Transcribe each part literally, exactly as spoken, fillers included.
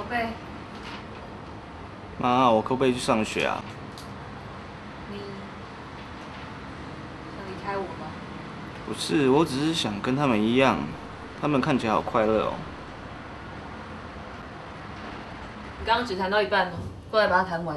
宝贝， 妈，我可不可以去上学啊？ 你想离开我吗？ 不是，我只是想跟他们一样，他们看起来好快乐哦。 你刚刚只谈到一半呢，过来把它谈完。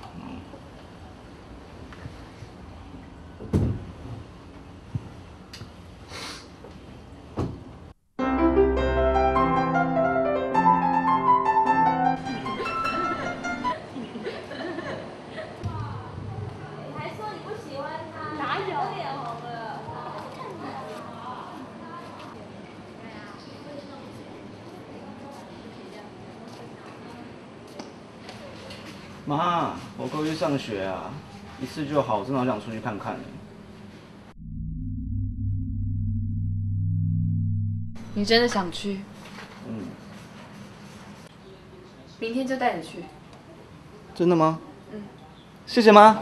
妈，我可不可以去上学啊？一次就好，我真的好想出去看看。 你真的想去？ 嗯。 明天就带你去。 真的吗？ 嗯。 谢谢妈。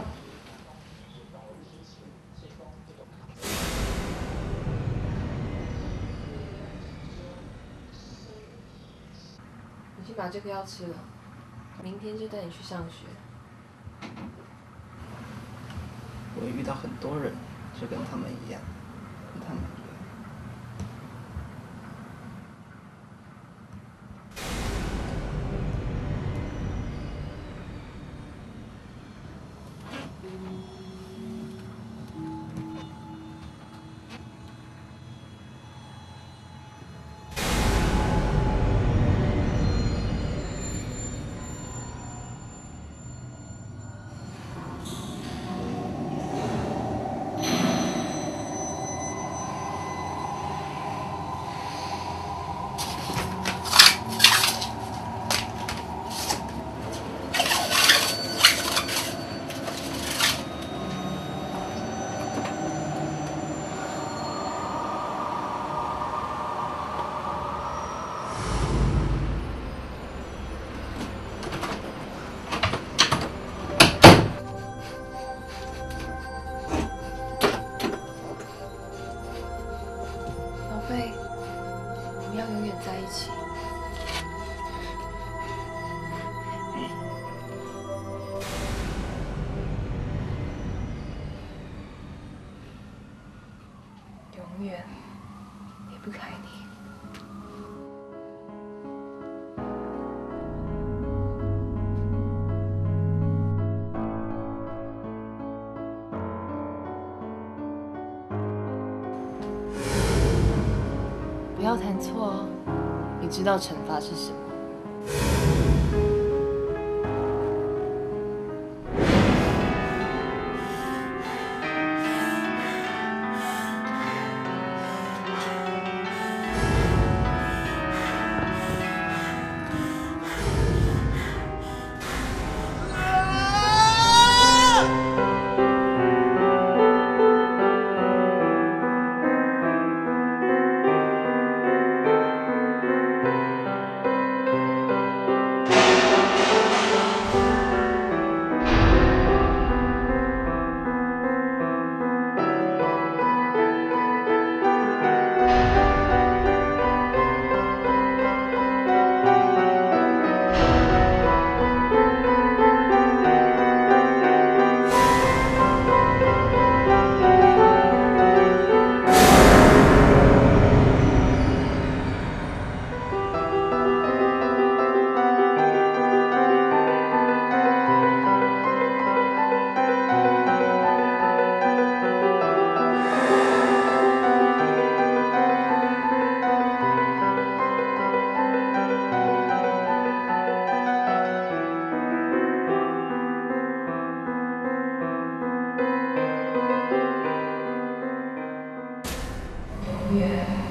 你去把这个药吃了，明天就带你去上学。 我遇到很多人，就跟他们一样，跟他们一样。 宝贝，我们要永远在一起。永远离不开你。不要弹错哦，你知道惩罚是什么？永远。